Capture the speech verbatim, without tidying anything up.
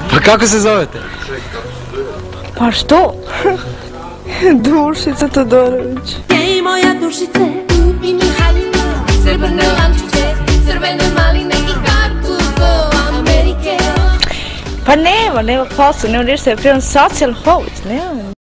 Pa kako se zovete? Pa što? Dušica Todorović. Ej moja dušice, kupi mi haljine, srebrne lančiće, crvene maline i kartu do Amerike. Pa nema, nema posla, nema ništa, je prijem socijalni host, nema.